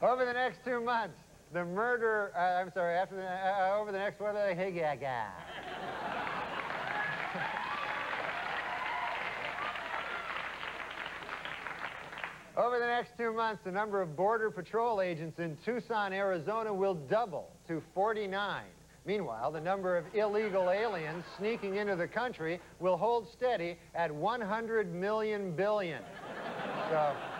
Over the next 2 months, the murder, I'm sorry, after the, over the next, what are they? Over the next 2 months, the number of Border Patrol agents in Tucson, Arizona will double to 49. Meanwhile, the number of illegal aliens sneaking into the country will hold steady at 100 million billion. So